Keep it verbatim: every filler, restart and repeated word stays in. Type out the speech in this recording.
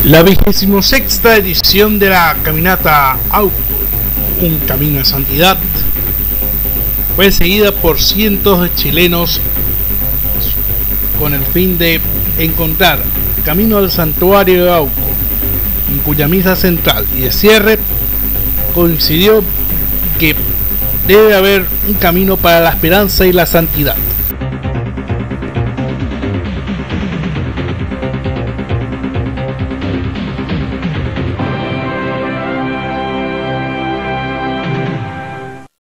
La vigésimo sexta edición de la caminata Auco, un camino de santidad, fue seguida por cientos de chilenos con el fin de encontrar camino al santuario de Auco, en cuya misa central y de cierre coincidió que debe haber un camino para la esperanza y la santidad.